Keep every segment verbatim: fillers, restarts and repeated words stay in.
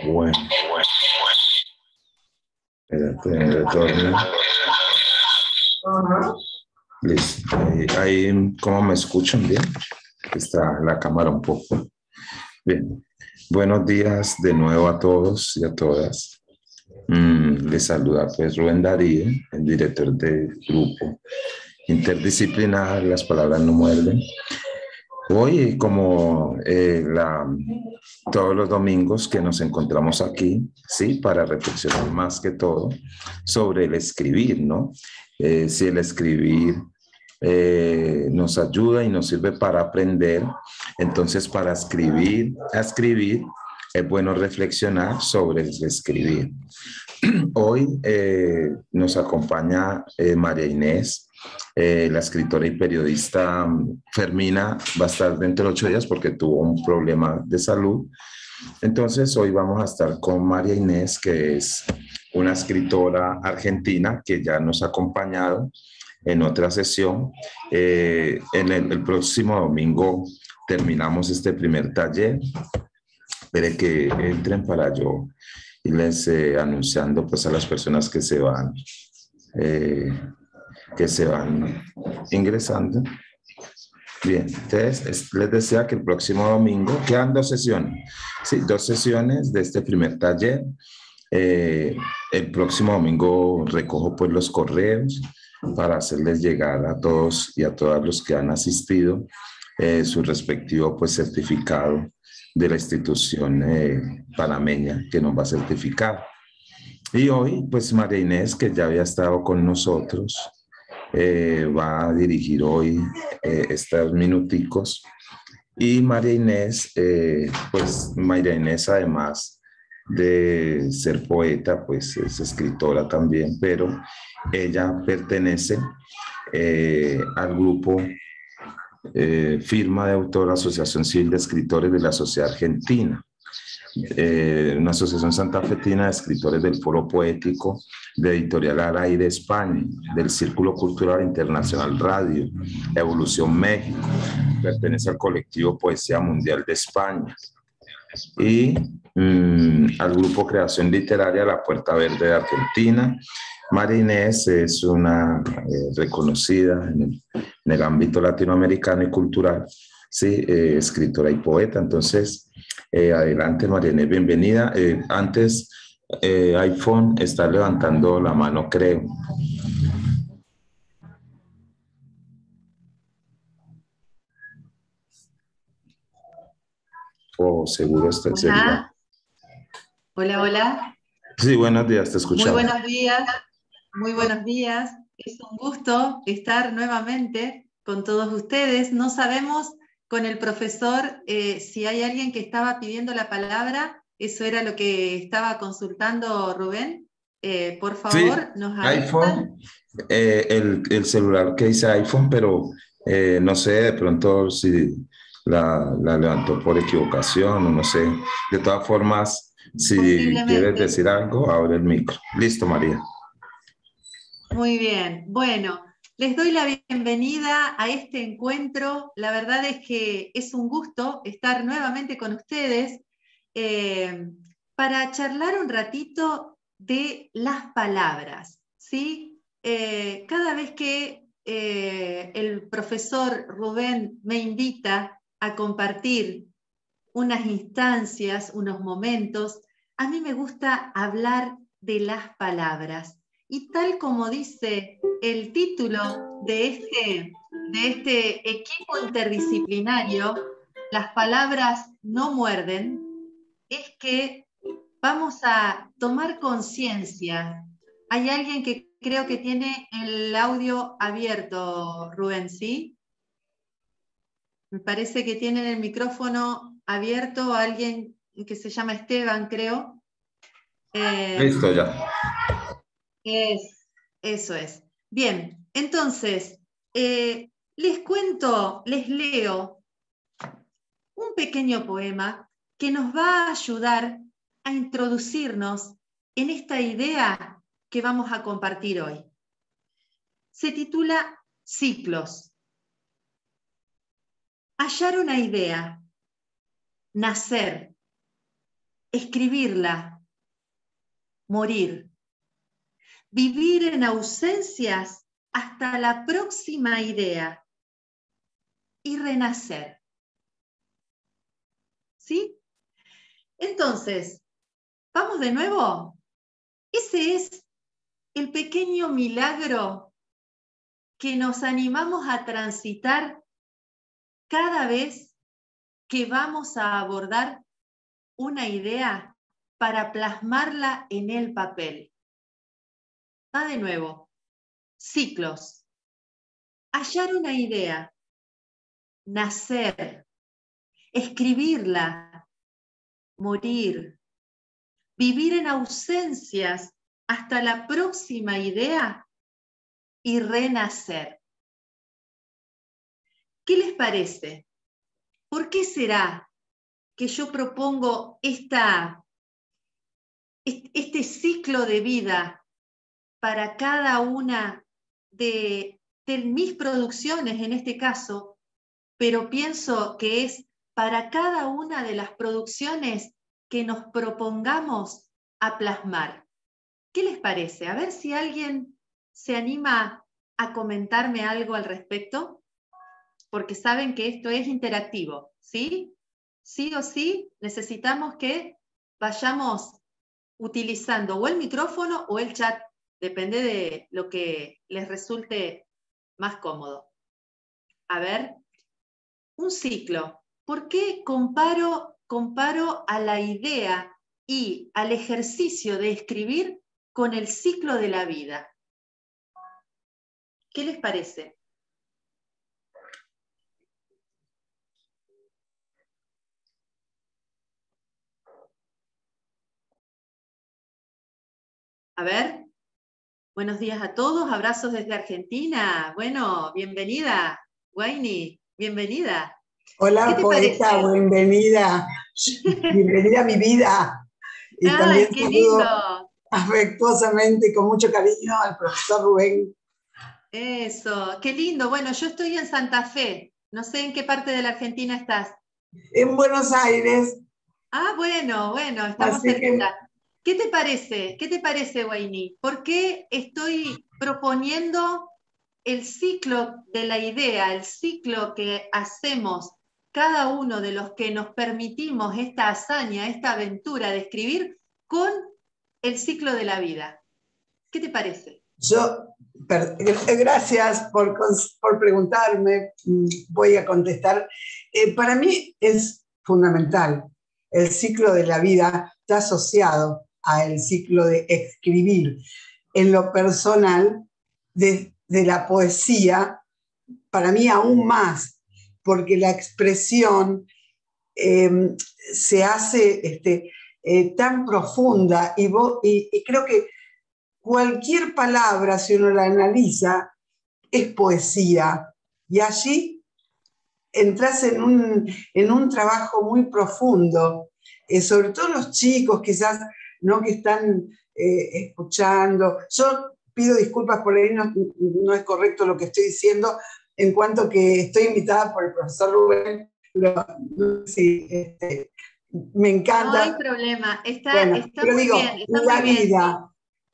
Bueno, espérate, en retorno. Listo. Ahí, ahí, ¿cómo me escuchan bien? Está la cámara un poco. Bien. Buenos días de nuevo a todos y a todas. Mm, les saluda pues Rubén Darío, el director del grupo interdisciplinar Las Palabras No Muerden. Hoy, como eh, la, todos los domingos que nos encontramos aquí, ¿sí? Para reflexionar más que todo sobre el escribir, ¿no? Eh, si el escribir eh, nos ayuda y nos sirve para aprender, entonces para escribir, a escribir, es bueno reflexionar sobre el escribir. Hoy eh, nos acompaña eh, María Inés, eh, la escritora y periodista Fermina va a estar dentro de ocho días porque tuvo un problema de salud. Entonces hoy vamos a estar con María Inés, que es una escritora argentina que ya nos ha acompañado en otra sesión. Eh, en el, el próximo domingo terminamos este primer taller. Espere que entren para yo irles eh, anunciando pues a las personas que se van eh, que se van ingresando. Bien, entonces es, les decía que el próximo domingo quedan dos sesiones, sí, dos sesiones de este primer taller. Eh, el próximo domingo recojo pues los correos para hacerles llegar a todos y a todas los que han asistido eh, su respectivo pues certificado de la institución eh, panameña que nos va a certificar. Y hoy pues María Inés, que ya había estado con nosotros, eh, va a dirigir hoy eh, estos minuticos. Y María Inés, eh, pues María Inés además de ser poeta, pues es escritora también, pero ella pertenece eh, al grupo eh, Firma de Autor, Asociación Civil de Escritores de la Sociedad Argentina. Eh, una asociación santafesina de escritores del Foro Poético, de Editorial Al Aire España, del Círculo Cultural Internacional Radio, Evolución México, pertenece al colectivo Poesía Mundial de España y mmm, al grupo Creación Literaria La Puerta Verde de Argentina. María Inés es una eh, reconocida en el, en el ámbito latinoamericano y cultural, sí, eh, escritora y poeta. Entonces, eh, adelante María Inés, bienvenida. Eh, antes, eh, iPhone está levantando la mano, creo. O oh, seguro está el celular. Hola, hola. Sí, buenos días, te escuchamos. Muy buenos días, muy buenos días. Es un gusto estar nuevamente con todos ustedes. No sabemos con el profesor eh, si hay alguien que estaba pidiendo la palabra. Eso era lo que estaba consultando Rubén. Eh, por favor, sí, nos iPhone, eh, el, el celular que dice iPhone, pero eh, no sé de pronto si la, la levantó por equivocación o no sé. De todas formas, si quieres decir algo, abre el micro. Listo, María. Muy bien. Bueno, les doy la bienvenida a este encuentro. La verdad es que es un gusto estar nuevamente con ustedes eh, para charlar un ratito de las palabras, ¿sí? Eh, cada vez que eh, el profesor Rubén me invita a compartir unas instancias, unos momentos, a mí me gusta hablar de las palabras. Y tal como dice el título de este, de este equipo interdisciplinario, las palabras no muerden, es que vamos a tomar conciencia. Hay alguien que creo que tiene el audio abierto, Rubén, ¿sí? Me parece que tienen el micrófono abierto alguien que se llama Esteban, creo. Eh, Listo, ya. Es, eso es. Bien, entonces, eh, les cuento, les leo un pequeño poema que nos va a ayudar a introducirnos en esta idea que vamos a compartir hoy. Se titula Ciclos. Hallar una idea, nacer, escribirla, morir, vivir en ausencias hasta la próxima idea y renacer. ¿Sí? Entonces, ¿vamos de nuevo? Ese es el pequeño milagro que nos animamos a transitar cada vez que vamos a abordar una idea para plasmarla en el papel. Va de nuevo. Ciclos. Hallar una idea. Nacer. Escribirla. Morir. Vivir en ausencias hasta la próxima idea y renacer. ¿Qué les parece? ¿Por qué será que yo propongo esta, este ciclo de vida para cada una de, de mis producciones en este caso, pero pienso que es para cada una de las producciones que nos propongamos a plasmar? ¿Qué les parece? A ver si alguien se anima a comentarme algo al respecto, porque saben que esto es interactivo, ¿sí? Sí o sí necesitamos que vayamos utilizando o el micrófono o el chat, depende de lo que les resulte más cómodo. A ver, un ciclo. ¿Por qué comparo, comparo a la idea y al ejercicio de escribir con el ciclo de la vida? ¿Qué les parece? A ver, buenos días a todos, abrazos desde Argentina. Bueno, bienvenida, Wayne, bienvenida. Hola, ¿Qué te poeta, parece? bienvenida. Bienvenida a mi vida. Y ¡Ay, también qué saludo lindo! afectuosamente y con mucho cariño al profesor Rubén. Eso, qué lindo. Bueno, yo estoy en Santa Fe. No sé en qué parte de la Argentina estás. En Buenos Aires, Ah, bueno, bueno, estamos así que cerquita. ¿Qué te parece? ¿Qué te parece, Wayne? ¿Por qué estoy proponiendo el ciclo de la idea, el ciclo que hacemos cada uno de los que nos permitimos esta hazaña, esta aventura de escribir con el ciclo de la vida? ¿Qué te parece? yo, per, gracias por, por preguntarme, voy a contestar. Eh, para mí es fundamental. El ciclo de la vida está asociado al ciclo de escribir. En lo personal, de, de la poesía, para mí aún más, porque la expresión eh, se hace este, eh, tan profunda y, vos, y, y creo que cualquier palabra, si uno la analiza, es poesía. Y allí entras en un, en un trabajo muy profundo, eh, sobre todo los chicos quizás, ¿no?, que están eh, escuchando. Yo pido disculpas por ahí, no, no es correcto lo que estoy diciendo, en cuanto que estoy invitada por el profesor Rubén. Lo, sí, este, me encanta. No hay problema, está, bueno, está pero muy digo, bien, está la muy bien. vida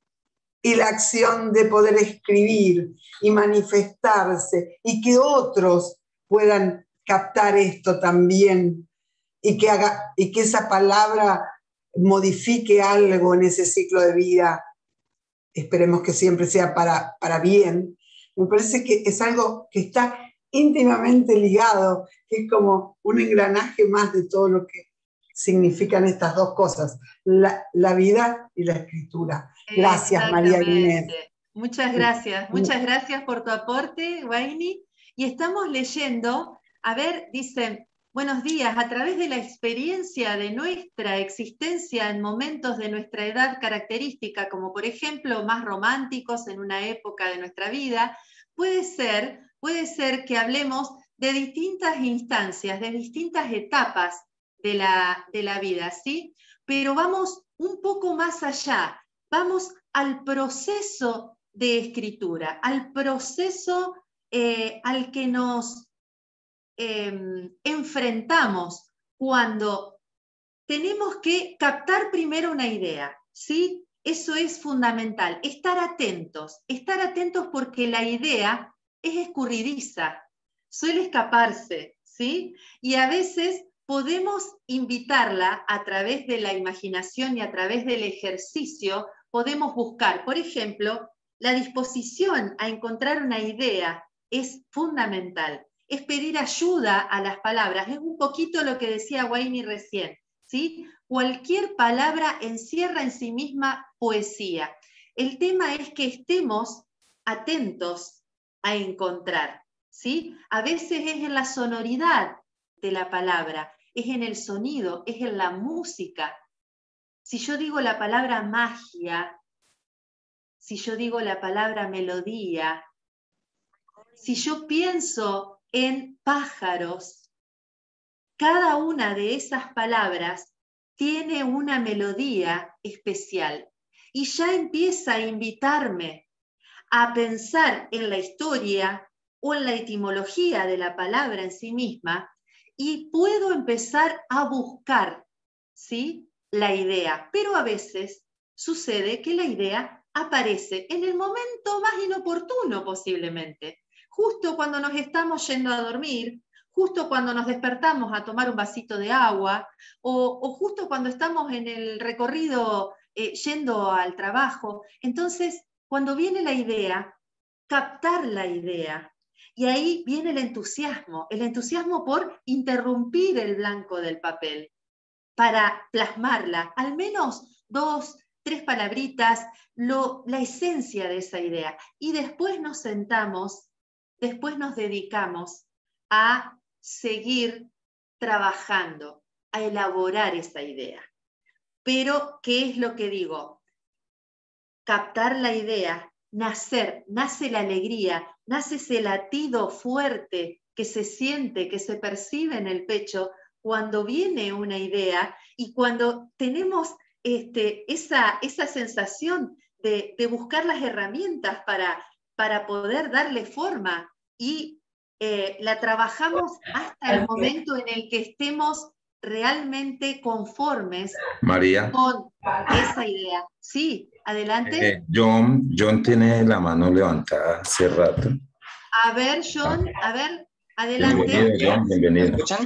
y la acción de poder escribir y manifestarse y que otros puedan captar esto también y que, haga, y que esa palabra modifique algo en ese ciclo de vida, esperemos que siempre sea para, para bien. Me parece que es algo que está íntimamente ligado, que es como un engranaje más de todo lo que significan estas dos cosas, la, la vida y la escritura. Gracias, María Inés. Muchas gracias, muchas gracias por tu aporte, Wayne. Y estamos leyendo, a ver, dicen, buenos días, a través de la experiencia de nuestra existencia en momentos de nuestra edad característica, como por ejemplo más románticos en una época de nuestra vida, puede ser, puede ser que hablemos de distintas instancias, de distintas etapas de la, de la vida, ¿sí? Pero vamos un poco más allá, vamos al proceso de escritura, al proceso eh, al que nos eh, enfrentamos cuando tenemos que captar primero una idea, ¿sí? Eso es fundamental, estar atentos, estar atentos porque la idea es escurridiza, suele escaparse, ¿sí? Y a veces podemos invitarla a través de la imaginación y a través del ejercicio, podemos buscar, por ejemplo, la disposición a encontrar una idea es fundamental, es pedir ayuda a las palabras, es un poquito lo que decía Wayne recién, ¿sí? Cualquier palabra encierra en sí misma poesía. El tema es que estemos atentos a encontrar, ¿sí? A veces es en la sonoridad de la palabra, es en el sonido, es en la música. Si yo digo la palabra magia, si yo digo la palabra melodía, si yo pienso en pájaros, cada una de esas palabras tiene una melodía especial y ya empieza a invitarme a pensar en la historia o en la etimología de la palabra en sí misma y puedo empezar a buscar, ¿sí?, la idea. Pero a veces sucede que la idea aparece en el momento más inoportuno posiblemente, justo cuando nos estamos yendo a dormir, justo cuando nos despertamos a tomar un vasito de agua, o, o justo cuando estamos en el recorrido eh, yendo al trabajo. Entonces, cuando viene la idea, captar la idea, y ahí viene el entusiasmo, el entusiasmo por interrumpir el blanco del papel, para plasmarla, al menos dos, tres palabritas, lo, la esencia de esa idea, y después nos sentamos, después nos dedicamos a seguir trabajando, a elaborar esa idea. Pero, ¿qué es lo que digo? Captar la idea, nacer, nace la alegría, nace ese latido fuerte que se siente, que se percibe en el pecho cuando viene una idea y cuando tenemos este, esa, esa sensación de, de buscar las herramientas para, para poder darle forma y eh, la trabajamos hasta el momento en el que estemos realmente conformes María. con esa idea. Sí, adelante. Eh, John, John tiene la mano levantada hace rato. A ver, John, a ver, adelante. Bienvenido, John, bienvenido. ¿Me escuchan?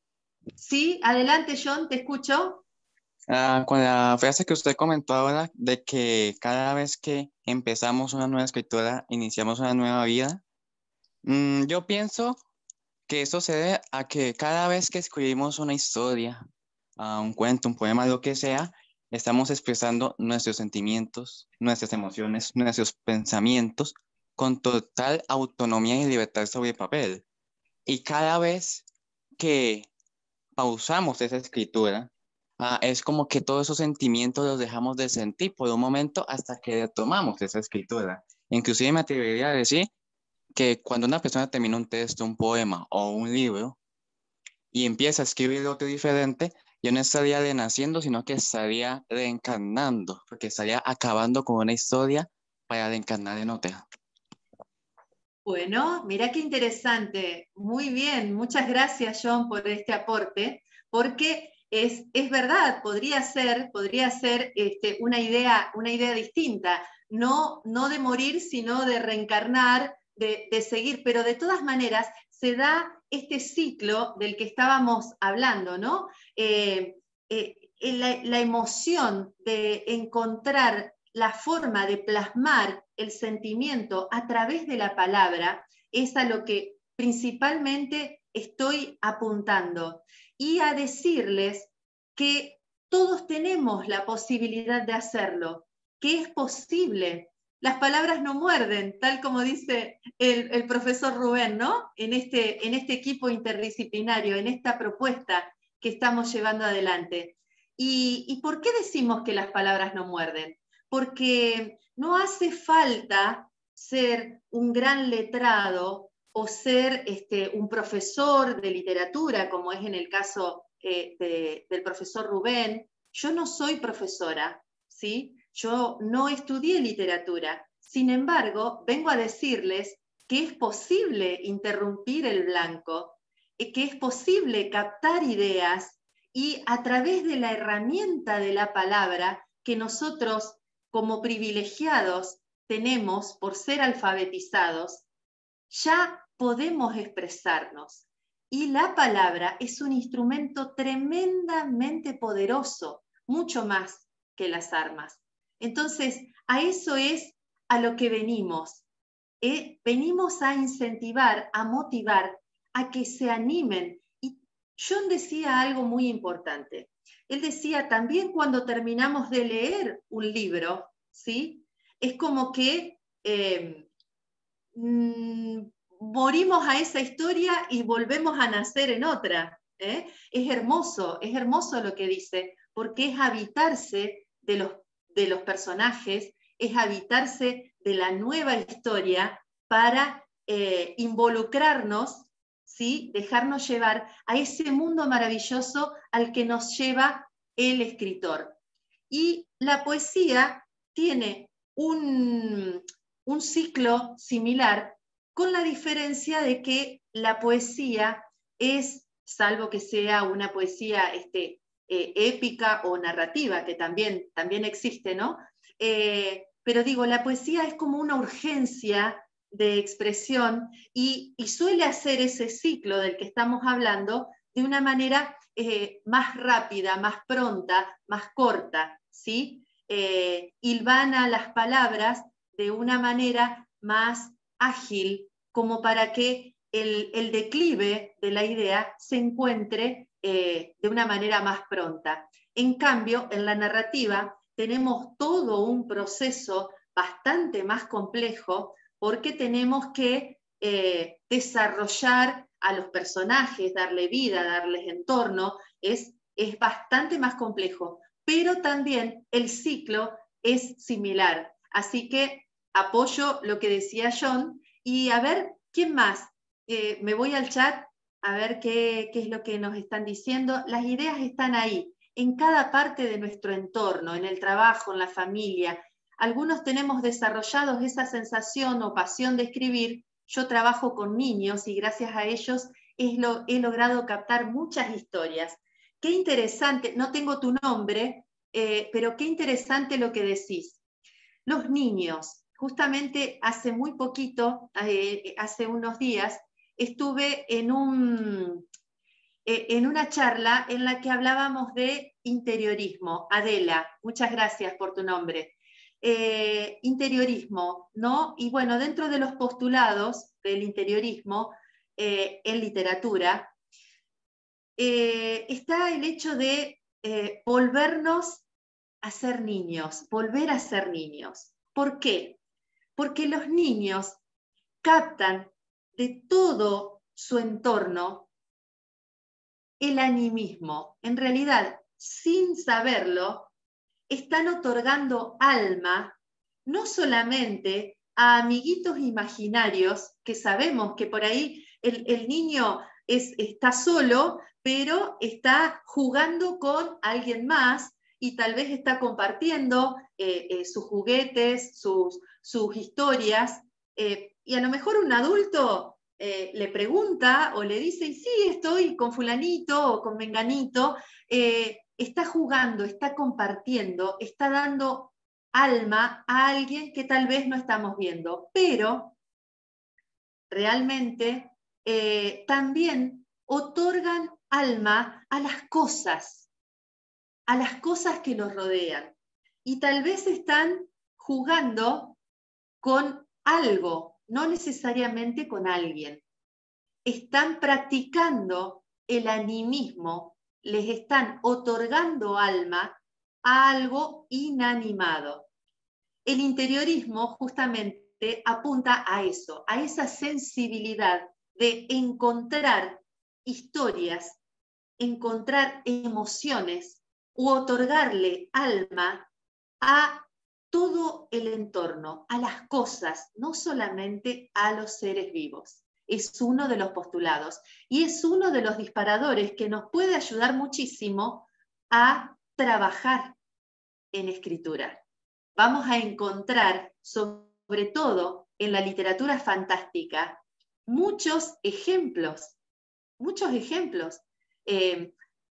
Sí, adelante, John, te escucho. Ah, con la frase que usted comentó ahora de que cada vez que empezamos una nueva escritura, iniciamos una nueva vida, mm, yo pienso que eso se debe a que cada vez que escribimos una historia, ah, un cuento, un poema, lo que sea, estamos expresando nuestros sentimientos, nuestras emociones, nuestros pensamientos con total autonomía y libertad sobre papel. Y cada vez que pausamos esa escritura, ah, es como que todos esos sentimientos los dejamos de sentir por un momento hasta que retomamos esa escritura. Inclusive me atrevería a decir que cuando una persona termina un texto, un poema o un libro y empieza a escribir otro diferente, ya no estaría renaciendo, sino que estaría reencarnando, porque estaría acabando con una historia para reencarnar en otra. Bueno, mira qué interesante. Muy bien, muchas gracias, John, por este aporte, porque es, es verdad, podría ser, podría ser este, una, idea, una idea distinta, no, no de morir, sino de reencarnar, de, de seguir, pero de todas maneras se da este ciclo del que estábamos hablando, ¿no? Eh, eh, la, la emoción de encontrar la forma de plasmar el sentimiento a través de la palabra es a lo que principalmente estoy apuntando y a decirles que todos tenemos la posibilidad de hacerlo, que es posible. Las palabras no muerden, tal como dice el, el profesor Rubén, ¿no? En este, en este equipo interdisciplinario, en esta propuesta que estamos llevando adelante. ¿Y, y por qué decimos que las palabras no muerden? Porque no hace falta ser un gran letrado o ser este, un profesor de literatura, como es en el caso eh, de, del profesor Rubén. Yo no soy profesora, ¿sí? Yo no estudié literatura. Sin embargo, vengo a decirles que es posible interrumpir el blanco, que es posible captar ideas y a través de la herramienta de la palabra que nosotros como privilegiados tenemos por ser alfabetizados, ya podemos expresarnos. Y la palabra es un instrumento tremendamente poderoso, mucho más que las armas. Entonces, a eso es a lo que venimos. ¿eh? Venimos a incentivar, a motivar, a que se animen. Y John decía algo muy importante. Él decía, también cuando terminamos de leer un libro, ¿sí? Es como que eh, mmm, morimos a esa historia y volvemos a nacer en otra. ¿eh? Es hermoso, es hermoso lo que dice, porque es habitarse de los, de los personajes, es habitarse de la nueva historia para eh, involucrarnos, ¿sí? Dejarnos llevar a ese mundo maravilloso al que nos lleva el escritor. Y la poesía tiene un, un ciclo similar, con la diferencia de que la poesía es, salvo que sea una poesía este, eh, épica o narrativa, que también, también existe, ¿no? Eh, pero digo, la poesía es como una urgencia de expresión y, y suele hacer ese ciclo del que estamos hablando de una manera eh, más rápida, más pronta, más corta, ¿sí? Eh, hilvana las palabras de una manera más ágil, como para que el, el declive de la idea se encuentre eh, de una manera más pronta. En cambio, en la narrativa tenemos todo un proceso bastante más complejo, porque tenemos que eh, desarrollar a los personajes, darle vida, darles entorno, es, es bastante más complejo, pero también el ciclo es similar. Así que apoyo lo que decía John, y a ver, ¿quién más? Eh, me voy al chat a ver qué, qué es lo que nos están diciendo. Las ideas están ahí, en cada parte de nuestro entorno, en el trabajo, en la familia. Algunos tenemos desarrollados esa sensación o pasión de escribir. Yo trabajo con niños y gracias a ellos es lo, he logrado captar muchas historias. Qué interesante, no tengo tu nombre, eh, pero qué interesante lo que decís. Los niños, justamente hace muy poquito, eh, hace unos días, estuve en, un, eh, en una charla en la que hablábamos de interiorismo. Adela, muchas gracias por tu nombre. Eh, interiorismo, ¿no? Y bueno, dentro de los postulados del interiorismo eh, en literatura, eh, está el hecho de eh, volvernos a ser niños, volver a ser niños. ¿Por qué? Porque los niños captan de todo su entorno el animismo. En realidad, sin saberlo, están otorgando alma no solamente a amiguitos imaginarios, que sabemos que por ahí el, el niño es, está solo, pero está jugando con alguien más y tal vez está compartiendo eh, eh, sus juguetes, sus, sus historias, eh, y a lo mejor un adulto eh, le pregunta o le dice, sí, estoy con fulanito o con menganito, eh, está jugando, está compartiendo, está dando alma a alguien que tal vez no estamos viendo, pero realmente eh, también otorgan alma a las cosas, a las cosas que los rodean. Y tal vez están jugando con algo, no necesariamente con alguien. Están practicando el animismo, les están otorgando alma a algo inanimado. El interiorismo justamente apunta a eso, a esa sensibilidad de encontrar historias, encontrar emociones u otorgarle alma a todo el entorno, a las cosas, no solamente a los seres vivos. Es uno de los postulados y es uno de los disparadores que nos puede ayudar muchísimo a trabajar en escritura. Vamos a encontrar, sobre todo en la literatura fantástica, muchos ejemplos, muchos ejemplos. Eh,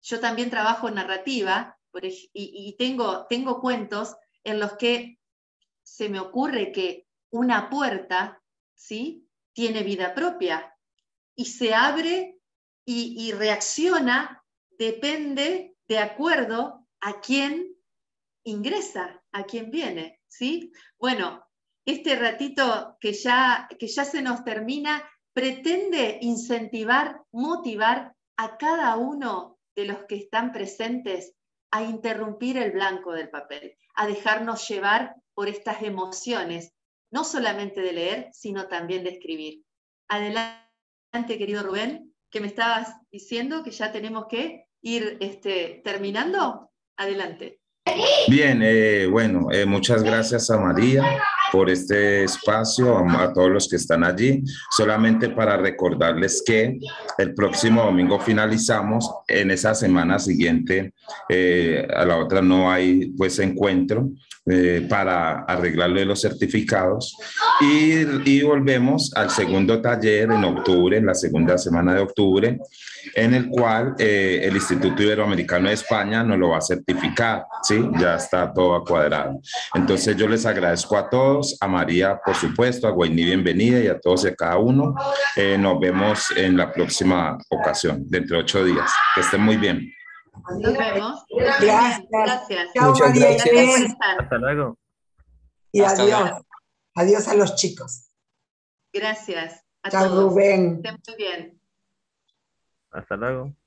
yo también trabajo en narrativa por, y, y tengo, tengo cuentos en los que se me ocurre que una puerta, ¿sí?, tiene vida propia y se abre y, y reacciona, depende de acuerdo a quién ingresa, a quién viene, ¿sí? Bueno, este ratito que ya, que ya se nos termina pretende incentivar, motivar a cada uno de los que están presentes a interrumpir el blanco del papel, a dejarnos llevar por estas emociones, no solamente de leer, sino también de escribir. Adelante, querido Rubén, que me estabas diciendo que ya tenemos que ir este, terminando. Adelante. Bien, eh, bueno, eh, muchas gracias a María por este espacio, a, a todos los que están allí. Solamente para recordarles que el próximo domingo finalizamos, en esa semana siguiente, eh, a la otra no hay pues encuentro eh, para arreglarle los certificados y, y volvemos al segundo taller en octubre, en la segunda semana de octubre, en el cual eh, el Instituto Iberoamericano de España nos lo va a certificar, ¿sí? Ya está todo cuadrado. Entonces yo les agradezco a todos, a María, por supuesto, a Guainí, bienvenida, y a todos y a cada uno. Eh, nos vemos en la próxima ocasión, dentro de ocho días. Que estén muy bien. Nos vemos. Gracias. Gracias. Chao, Muchas María gracias. Inés. Gracias por estar. Hasta luego. Y Hasta adiós. luego. Adiós a los chicos. Gracias a Chao, todos. Rubén. Estén muy bien. Hasta luego.